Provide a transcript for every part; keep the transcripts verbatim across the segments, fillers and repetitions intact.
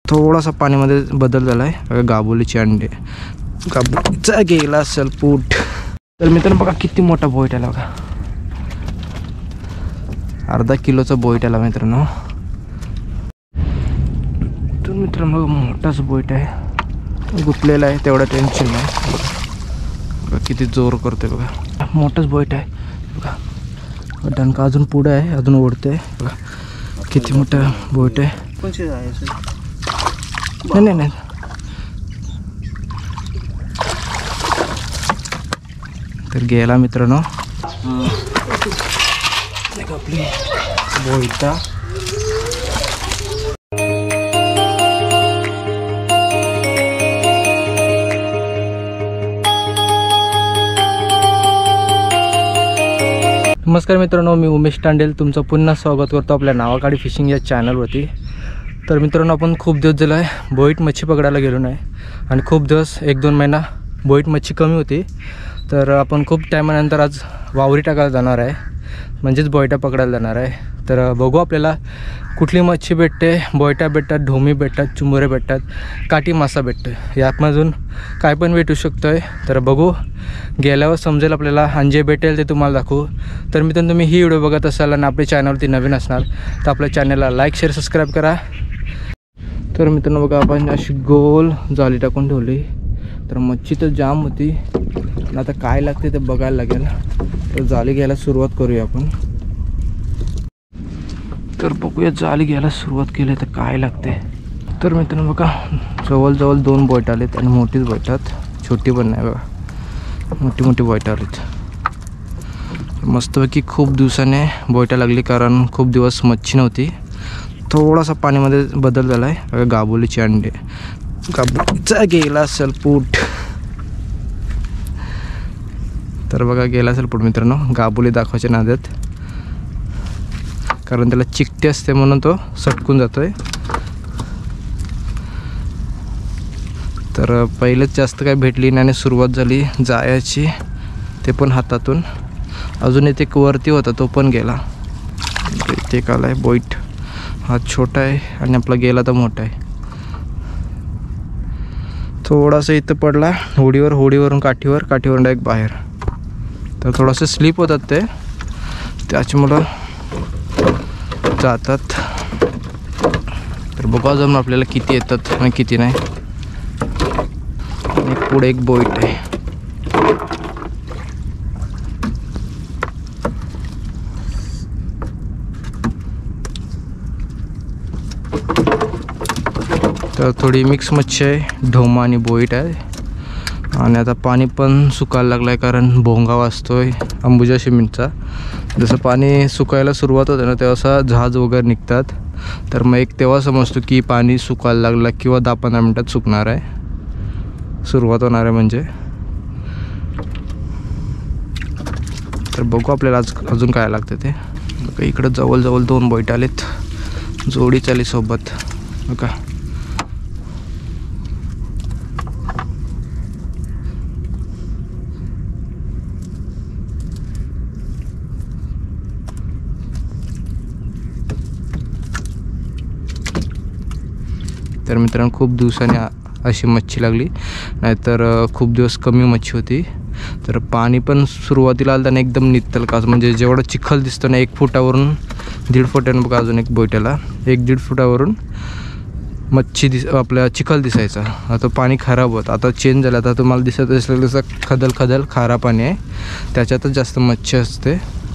थोडासा पाण्यामध्ये बदल झाला आहे. गाबोलीचे अंडे, गाबोलीचा गेला असेल पूट. तर मित्रांनो बघा किती मोठा बोईट आला बघा, अर्धा किलोचा बोईट आला मित्रांनो. तर मित्रांनो मोठाच बोईट आहे, गुतलेला आहे, तेवढं टेन्शन नाही. बघा किती जोर करते बघा, मोठाच बोईट आहे बघा. डणका अजून पुढे आहे, अजून ओढते बघा, किती मोठा बोईट आहे. नाही नाही नाही तर गेला मित्रांनो आपली बोईटा. नमस्कार मित्रांनो, मी उमेश तांडेल तुमचं पुन्हा स्वागत करतो आपल्या नावाकाडी फिशिंग या चॅनलवरती. तर मित्रांनो आपण खूप दिवस झाला आहे बोईट मच्छी पकडायला गेलो नाही आणि खूप दिवस एक दोन महिना बोईट मच्छी कमी होती. तर आपण खूप टायमानंतर आज वावरी टाकायला जाणार आहे, म्हणजेच बोईटा पकडायला जाणार आहे. तर बघू आपल्याला कुठली मच्छी भेटते. बोईटा भेटतात, ढोमी भेटतात, चिंबोरे भेटतात, काठी मासा भेटतं, यातमधून काय पण भेटू शकतो आहे. तर बघू, गेल्यावर समजेल आपल्याला, आणि जे भेटेल ते तुम्हाला दाखवू. तर मित्रांनो तुम्ही ही व्हिडिओ बघत असाल आणि आपल्या चॅनलवरती नवीन असणार तर आपल्या चॅनलला लाईक शेअर सबस्क्राईब करा. तर मित्रांनो बघा आपण अशी गोल जाळी टाकून ठेवली. तर मच्छी तर जाम होती, आता काय लागते ते बघायला लागेल. तर जाळी घ्यायला सुरुवात करूया आपण. तर बघूया जाळी घ्यायला सुरुवात केली तर काय लागते. तर मित्रांनो बघा जवळजवळ दोन बोईट आलेत आणि मोठीच बोईटात, छोटी पण नाही बघा, मोठी मोठी बोईट आलीत. मस्तपैकी खूप दिवसाने बोईटा लागली, कारण खूप दिवस मच्छी नव्हती. थोडासा पाण्यामध्ये बदल झाला आहे. गाबोलीचे अंडे, गाबोलीचा गेला असेल पूट. तर बघा गेला असेल पूट मित्रांनो, गाबोली दाखवायच्या नादात, कारण त्याला चिकटी असते म्हणून तो सटकून जातोय. तर पहिलेच जास्त काय भेटली नाही आणि सुरुवात झाली जायची, ते पण हातातून. अजून इथे एक वरती होता तो पण गेला. इथे एक आलाय बोईट, हा छोटा आहे आणि आपला गेला तर मोठा आहे. थोडासा इथं पडला होडीवर, होडीवरून काठीवर, काठीवरून डायरेक्ट बाहेर. तर थोडंसं स्लिप होतात ते, त्याच्यामुळं जातात. तर बघा अजून आपल्याला किती येतात आणि किती नाही. आणि पुढे एक बोईट आहे. तर थोडी मिक्स मच्छी आहे, ढोमा आणि बोईट आहे. आणि आता पाणी पण सुकायला लागलं आहे, कारण भोंगा वाजतोय अंबुजा सिमेंटचा. जसं पाणी सुकायला सुरुवात होते ना तेव्हा असं जहाज वगैरे निघतात. तर मग एक तेव्हा समजतो की पाणी सुकायला लागलं किंवा दहा पंधरा मिनटात सुकणार आहे, सुरुवात होणार आहे म्हणजे. तर बघू आपल्याला आज अजून काय लागतं ते. बघा इकडं जवळजवळ दोन बोईट आलेत, जोडी चाली सोबत बघा. तर मित्रांनो खूप दिवसांनी अशी मच्छी लागली, नाहीतर खूप दिवस कमी मच्छी होती. तर पाणी पण सुरुवातीला आलं त्याने एकदम नित्तल कास, म्हणजे जेवढं चिखल दिसतं ना एक फुटावरून दीड फुटानं बघा अजून एक बोईटाला एक दीड फुटावरून मच्छी दिस आपल्या चिखल दिसायचा. आता पाणी खराब होत, आता चेंज झालं. आता तुम्हाला दिसत असलेलं जसं खदल खदल खारा पाणी आहे, त्याच्यातच जास्त मच्छी असते.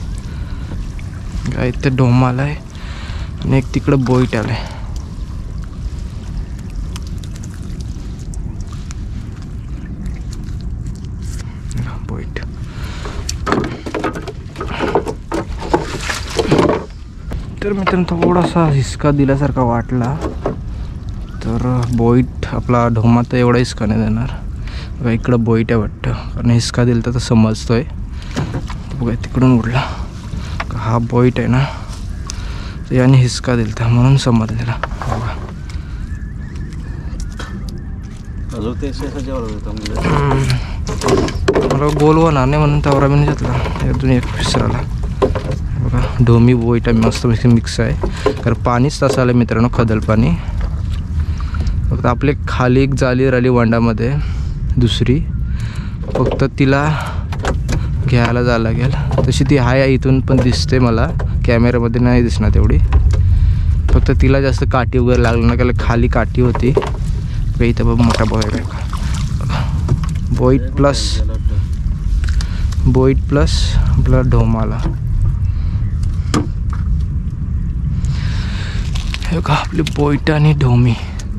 काय ते ढोमाला आहे आणि एक तिकडं बोईट आलं आहे. बोईट तर मित्रांनो थोडासा हिसका दिल्यासारखा वाटला. तर बोईट आपला ढोमा तर एवढा हिसका नाही देणार. बघा इकडं बोईट आहे वाटतं, कारण हिसका दिलं तर समजतोय. बघा तिकडून उडला, हा बोईट आहे ना, तर याने हिसका दिलता म्हणून समजलेला. बघा मला गोल होणार नाही म्हणून तवरा मी घेतला. अजून एक फिसराला बघा, ढोमी बोईट मस्त मिक्स आहे, कारण पाणीच तसं आलं मित्रांनो, खदल पाणी. तर आपले खाली एक जाली राहिली वंडामध्ये दुसरी, फक्त तिला घ्यायला जायला लागेल. तशी ती आहे इथून पण दिसते मला, कॅमेऱ्यामध्ये नाही दिसणार तेवढी. फक्त तिला जास्त काठी वगैरे लागलं ना, कारण खाली काठी होती. इथं बघ मोठा बॉईट आहे, बॉईट प्लस बॉईट प्लस आपला ढोमाला. हे का आपली बॉईट आणि ढोमी.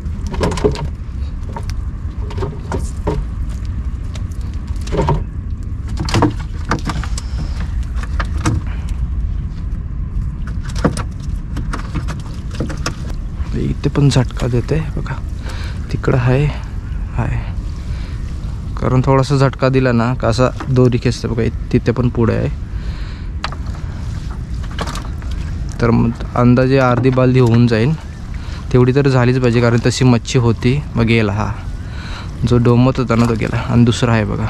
इथे पण झटका देते बघा, तिकडं आहे आहे कारण थोडासा झटका दिला ना का असा दोरी खेचते बघा. तिथे पण पुढे आहे. तर मग अंदाजे अर्धी बालदी होऊन जाईल, तेवढी तर झालीच पाहिजे, कारण तशी मच्छी होती. मग गेला हा जो डोमत होता ना तो गेला. आणि दुसरा आहे बघा,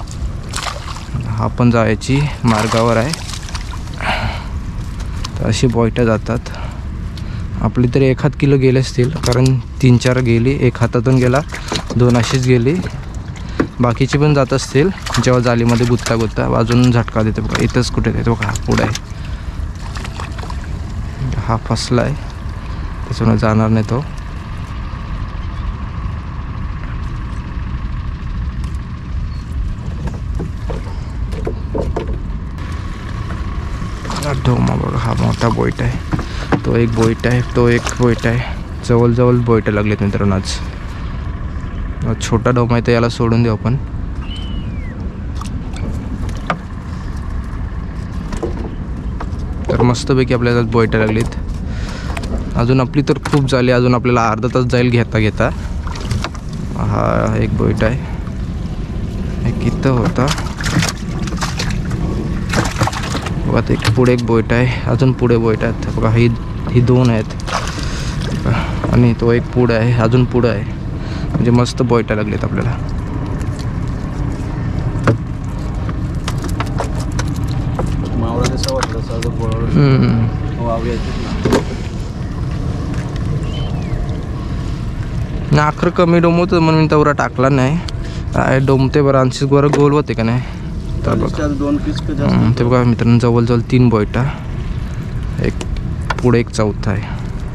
हा पण जायची मार्गावर आहे. तर अशी बॉईटा जातात आपली. तरी एक हात किलो गेले असतील, कारण तीन चार गेली, एक हातातून गेला, दोन अशीच गेली. बाकीची पण जात असतील जेव्हा जालीमध्ये गुत्ता गुत्ता अजून झटका देते बघा. इथंच कुठे देते बघा, पुढे आहे. हा फसला आहे त्याच्यामुळे जाणार नाही तो. ढोमा बघा, हा मोठा बोईट आहे, तो एक बोईट आहे, तो एक बोईट आहे. जवळजवळ बोईट लागलेत मित्रांनो आज. छोटा ढोमा आहे तर याला सोडून देऊ आपण. तर मस्तपैकी आपल्याला बोईटा लागलीत. अजून आपली तर खूप झाली, अजून आपल्याला अर्धा तास जाईल घेता घेता. हा एक बोईट आहे, एक इथं होता बघा. ते पुढे एक बोईट आहे, अजून पुढे बोईट आहेत बघा. ही ही दोन आहेत आणि तो एक पुढे आहे, अजून पुढे आहे. म्हणजे मस्त बोईटा लागलेत आपल्याला. नाखर कमी डोमवत म्हणून मी तेवढा टाकला नाही. डोमते बरं ऐंशी बरं गोल होते का नाही. तर बघा ते बघा मित्रांनो, जवळजवळ तीन बोईटा, एक पुढे एक चौथा आहे.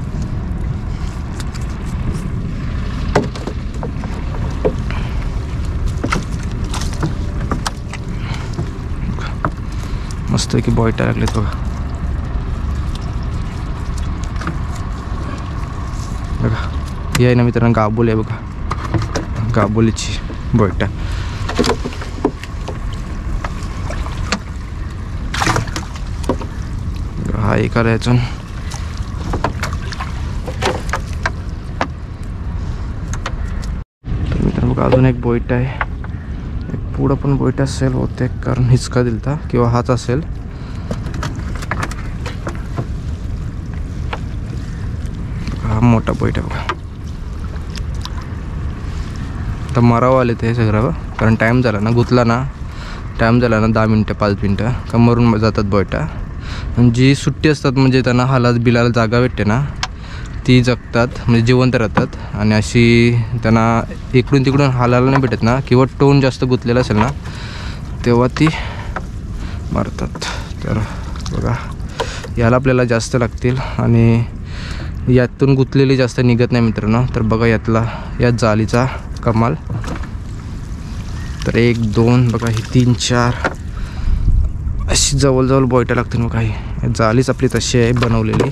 मस्त की बॉईटा लागलेत बघा. बघा ही आहे ना मित्रांनो गाबोली आहे बघा, गाबोलीची बॉईटा. हा एक आला याच्यान. तर मित्रांनो बघा अजून एक बॉईट आहे. पुढं पण बोईट असेल होते, कारण हिचका दिलता किंवा हाच असेल. हा मोठा बोईट आहे बघा. तर मरावं आले ते सगळं, कारण टाईम झाला ना, गुतला ना, टाईम झाला ना दहा मिनटं पाच मिनटं का मरून जातात बोईटा. जी सुट्टी असतात म्हणजे त्यांना हालात बिलाला जागा भेटते ना, ती जगतात म्हणजे जिवंत राहतात. आणि अशी त्यांना इकडून तिकडून हालायला नाही भेटत ना, किंवा टोन जास्त गुंतलेला असेल ना, तेव्हा ती मारतात. तर बघा याला आपल्याला जास्त लागतील आणि यातून गुंतलेली जास्त निघत नाही मित्रांनो. तर बघा यातला या जालीचा कमाल. तर एक दोन बघा, ही तीन चार अशी जवळजवळ बोईटा लागतील बघा. ही जालीच आपली तशी आहे बनवलेली.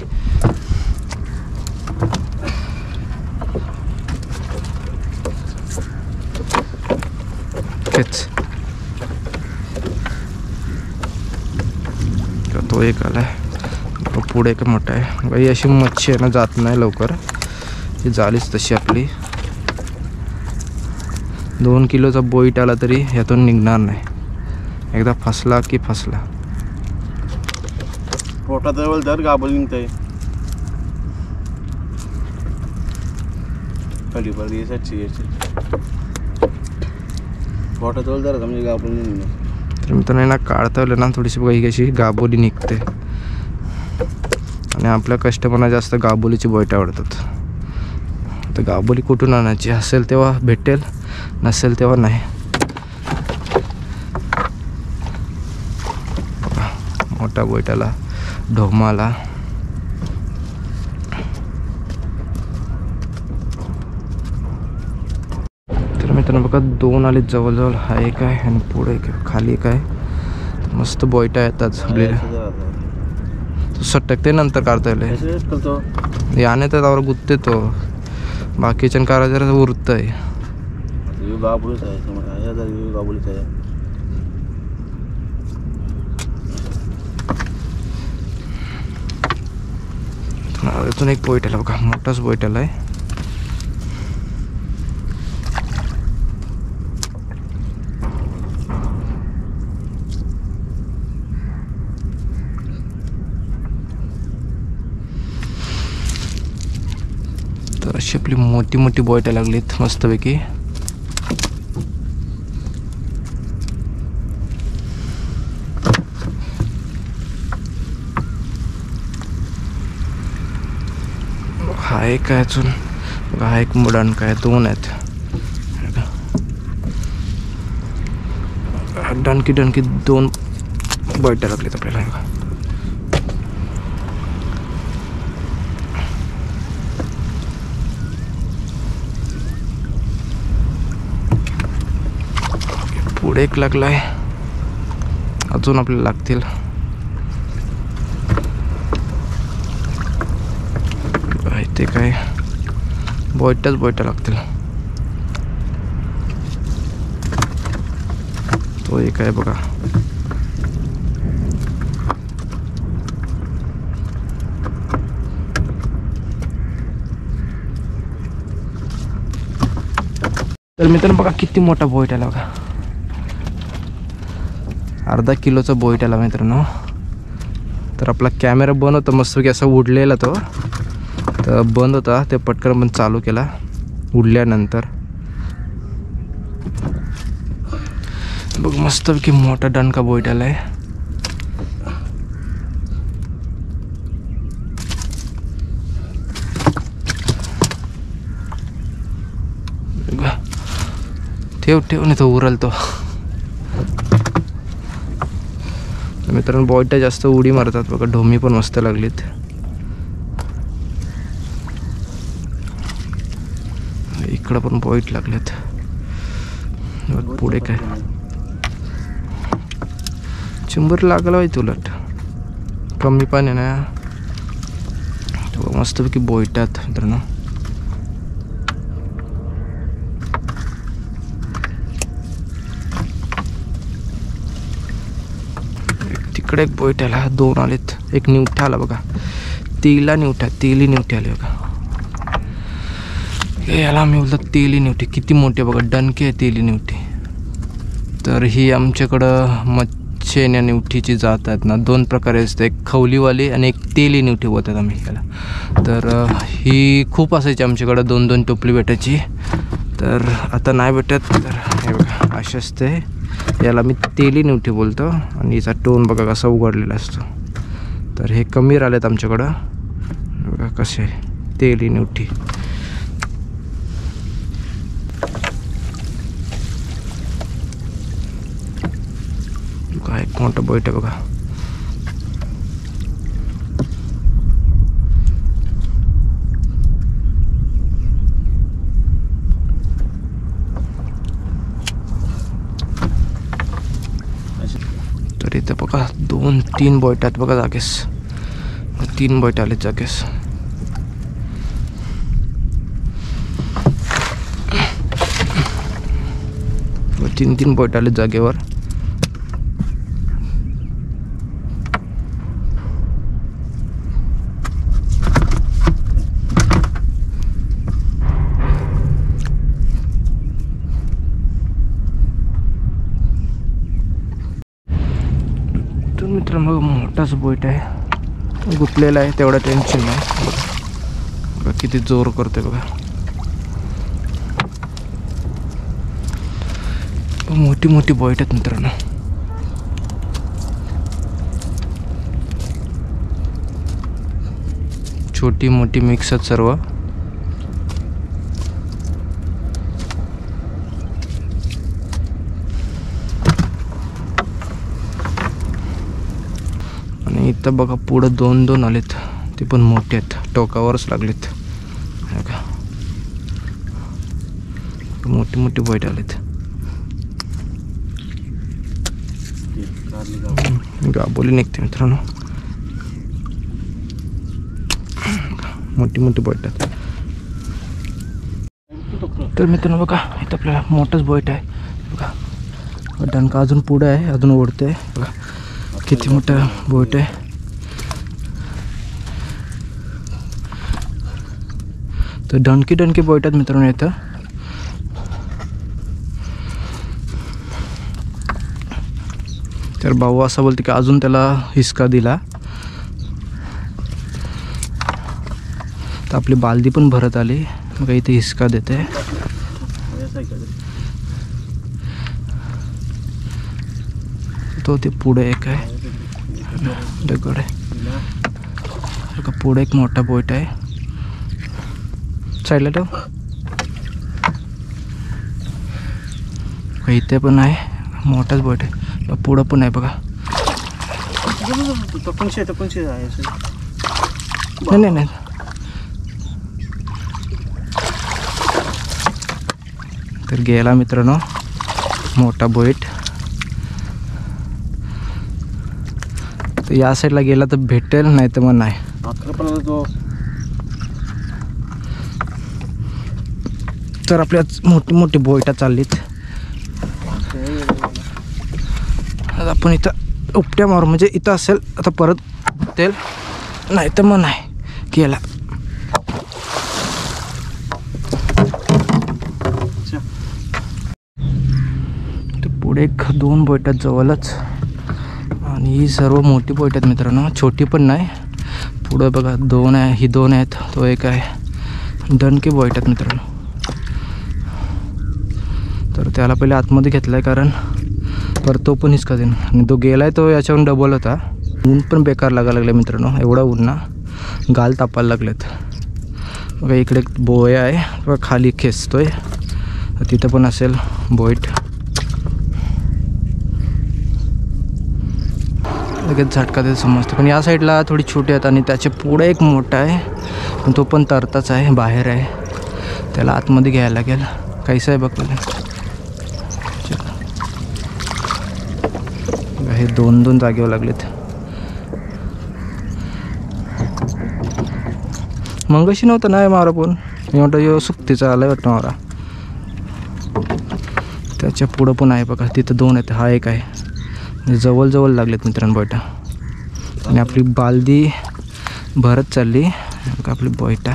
तो एक आलाय, पुढे एक मोठा आहे. बाई अशी मच्छी आहे ना, जात नाही लवकर. ही जालीच तशी आपली. दोन किलोचा बोईट आला तरी ह्यातून निघणार नाही, एकदा फसला की फसला. पोटात जवळ जर गाबोली निघतंय खाली पडली याची पोटात जवळ जरा म्हणजे गाबोली निघणार. तर मित्रांनो ना काढता येईल ना थोडीशी बघा, ही कशी गाबोली निघते. आणि आपल्या कस्टमरना जास्त गाबोलीची बोईट आवडतात. तर गाबोली कुठून आणायची, असेल तेव्हा भेटेल, नसेल तेव्हा नाही. मोठा बोईटाला ढोमाला. तर मित्रांनो बघा दोन आले जवळजवळ. हा एक आहे आणि पुढे एक खाली एक आहे. मस्त बोईटा येतात सटकते, नंतर काढता येईल. याने तर त्यावर गुत्ते तो बाकीच्या कारा जरा उरत आहे. अजून एक बोईटाला बघा, मोठाच बोईटाला आहे. तर अशी आपली मोठी मोठी बोईटा लागलीत मस्तपैकी. हा एक आहे अजून, हा एक मुडान काय, दोन आहेत. डणकी डणकी दोन बोईटा लागलीत आपल्याला. पुढे एक लागलाय, अजून आपल्याला लागतील. ते काय बोईटाच बोईटा लागतील. तो एक आहे बघा. तर मित्रांनो बघा किती मोठा बोईट आला बघा. अर्धा किलोचा बोईट आला मित्रांनो. तर आपला कॅमेरा बंद होता मस्तपैकी असा उडलेला तो, तर बंद होता ते पटकन पण चालू केला उडल्यानंतर. बघ मस्तपैकी मोठा दणका बोईट आलाय. ठेव ठेव नाही तो उरल तो. मित्रांनो बोईटा जास्त उडी मारतात बघा. ढोमी पण मस्त लागलीत. इकडं पण बोईट लागलेत. पुढे काय चिंबर लागला आहे उलट, कमी पाणी ना. मस्तपैकी बोईटात मित्रांनो. तिकडे एक बोईट आला, दोन आलेत. एक निवठा आला बघा, तिला निवठा, तिली निवठी आली बघा. याला मी बोलतो तेली निवठी. किती मोठी बघा, डणकी आहे तेली निवठी. तर ही आमच्याकडं मच्छेन्या निवठीची जात आहेत ना, दोन प्रकारे असते, एक खवलीवाली आणि एक तेली निवठी बोलतात आम्ही याला. तर ही खूप असायची आमच्याकडं, दोन दोन टोपली भेटायची. तर आता नाही भेटत. तर हे बघा अशी असते, याला मी तेली निवठी बोलतो. आणि हिचा टोन बघा कसा उघडलेला असतो. तर हे कमी राहिलेत आमच्याकडं बघा कसे, तेली निवठी. एक मोठा बोईट आहे बघा. तर इथं बघा दोन तीन बोईट आहेत बघा जागेस. तीन बोईट आले जागेस. तीन तीन बोईट आले जागेवर. मित्रांनो मोठाच बोईट आहे, गुतलेला आहे, तेवढं टेन्शन नाही. बघा किती जोर करते बघा. मोठी मोठी बोईट आहेत मित्रांनो. छोटी मोठी मिक्स आहेत सर्व. इथं बघा पुढं दोन दोन आलेत, ते पण मोठे आहेत, टोकावरच लागलेत. बघा मोठी मोठी बोईट आलेत. गाबोली निघते मित्रांनो, मोठी मोठी बोईट आहेत. तर मित्रांनो बघा इथं आपल्याला मोठंच बोईट आहे. बघा डणका अजून पुढे आहे, अजून ओढते. बघा किती मोठं बोट आहे. तर डणकी डणकी बोट आहेत मित्रांनो इथं. तर भाऊ असं बोलते की अजून त्याला हिसका दिला तर आपली बालदी पण भरत आली. मग इथे हिसका देते. तो ते पुढे एक आहे दगड आहे. पुढे एक मोठा बोट आहे. साईडला ठेव. इथे पण आहे मोठाच बोट आहे. पुढं पण आहे बघा. नाही नाही नाही तर गेला मित्रांनो मोठा बोट. तर या साईडला गेला तर भेटेल, नाही तर मग नाही. तर आपल्या मोठी मोठी बोईटा चाललीत. आता आपण इथं उपट्या मारू, म्हणजे इथं असेल आता परत तेल, नाही तर मग नाही केला. पुढे एक दोन बोईटात जवळच, आणि ही सर्व मोठी बोईट आहेत मित्रांनो, छोटी पण नाही. पुढं बघा दोन आहे, ही दोन आहेत, तो एक आहे. दणके बोईट आहेत मित्रांनो. तर त्याला पहिले आतमध्ये घेतलं आहे कारण परत तो पण हिसका देईन, आणि तो गेला आहे तो याच्यावरून डबल होता. ऊन पण बेकार लागायला लागले मित्रांनो, एवढा ऊन ना गाल तापायला लागलेत. बघा इकडे बोया आहे बघा, खाली खेचतोय, तिथं पण असेल बोईट. लगेच झटका देत समजते. पण या साईडला थोडी छोटी आहेत, आणि त्याच्या पुढे एक मोठा आहे, पण तो पण तरताच आहे, बाहेर आहे. त्याला आतमध्ये घ्यायला लागेल. कैसा आहे बघ पहिले. हे दोन दोन जागेवर लागलेत. मंगशी नव्हतं नाही मारा, पण मी म्हटलं यो सुट्टीचा आलाय वाटतं मारा. त्याच्या पुढं पण आहे बघा, तिथं दोन आहेत, हा एक आहे. जवळ जवळ लागलेत मित्रांनो बोयटा. आणि आपली बालदी भरत चालली बघा आपली बोयटा.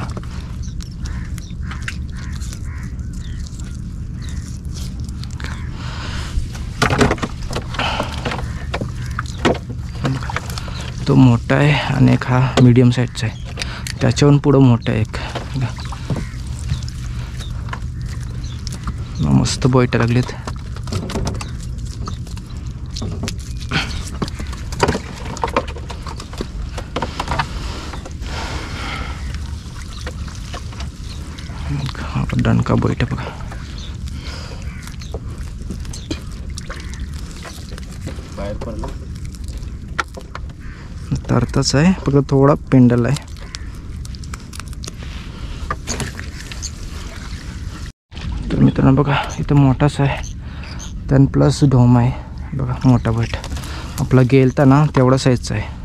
तो मोठा आहे आणि एक हा मीडियम साईजचा आहे. त्याच्याहून पुढं मोठा आहे एक. मस्त बोयटा लागलेत. दणका बोयटा बघा. बाहेर पडला तरतच आहे, फक्त थोडा पेंडल आहे. तर मित्रांनो बघा इथं मोठाच आहे, त्यान प्लस ढोम आहे बघा. मोठा बोट आपला गेलता ना तेवढा साईजचा आहे.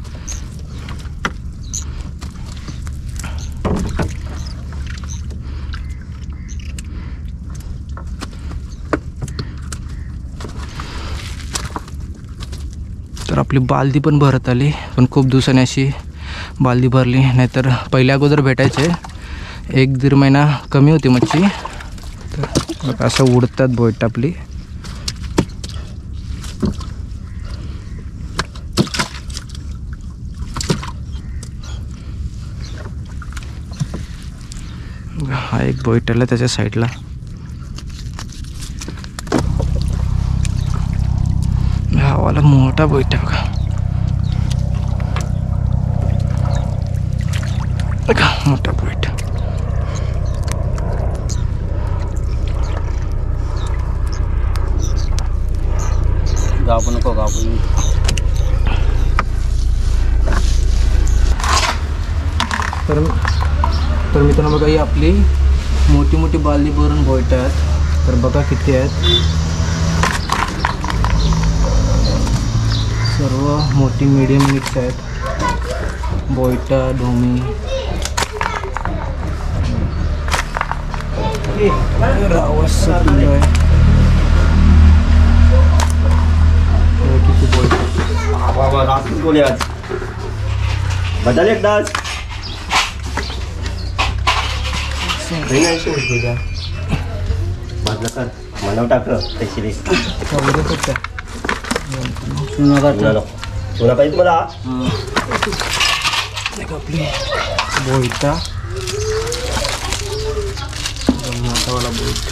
तर आपली बालदी पण भरत आली, पण खूप दिवसांनी अशी बालदी भरली. नाहीतर पहिल्या अगोदर भेटायचे, एक दीड महिना कमी होती मच्छी. तर असं उडतात बोट आपली. हा एक बोट आला त्याच्या साईडला. वाला मोठा बोट आहे बघा, मोठा बोट. गाव नको गाव मित्रांनो बघा ही आपली मोठी मोठी बालदी भरून बोईट आहेत. तर बघा किती आहेत. सर्व मोठी मीडियम मिक्स आहेत. बोईटा ढोमी रावस पिल्लू आहे. किती बोईट बाबा रात्री बोले आज बदल एकदाच नाही तुझ्या बाजला कर मनव टाकलं त्याची सोना पाहिजे मला आपली बोईटा मोठावाला बोईट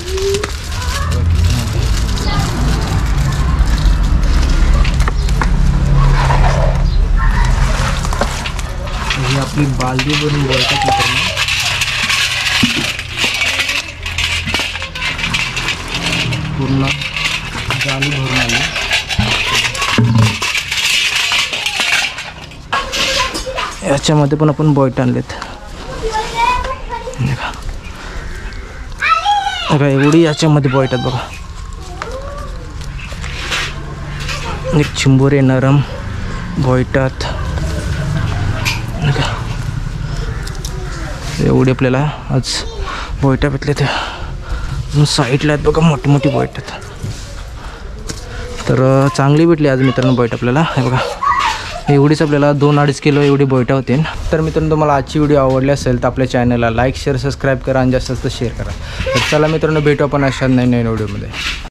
ही आपली बालदी भरून बोलतात मित्रांनो. पूर्ण जाली भरून आली. याच्यामध्ये पण आपण बोईट आणलेत. बघा एवढी याच्यामध्ये बोईट आहेत बघा. एक चिंबोरे नरम बोईटात एवढी आपल्याला आज बोईटा भेटले. त्या साईडला आहेत बघा मोठी मोठी बोईट आहेत. तर चांगली भेटली आज मित्रांनो बोईट आपल्याला. हे बघा एवढीच आपल्याला दोन अडीच किलो एवढी बोईटा होतील. तर मित्रांनो तुम्हाला आजची व्हिडिओ आवडली असेल तर आपल्या चॅनलला लाईक शेअर सबस्क्राईब करा आणि जास्त जास्त शेअर करा. तर चला मित्रांनो भेटू आपण अशा नवीन नवीन व्हिडिओमध्ये.